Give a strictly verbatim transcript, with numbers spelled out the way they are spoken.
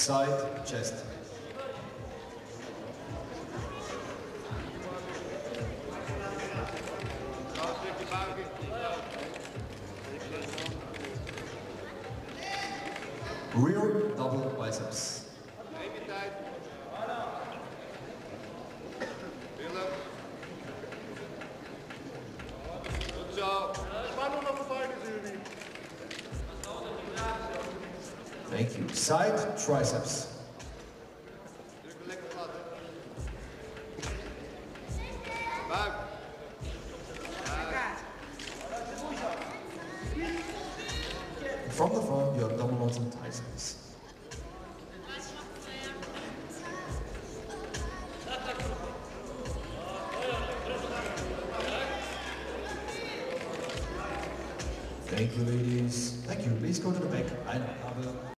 side chest. Rear double biceps. Thank you. Side triceps. From the front, your double Mountain Tysons. Thank you, ladies. Thank you. Please go to the back. I have a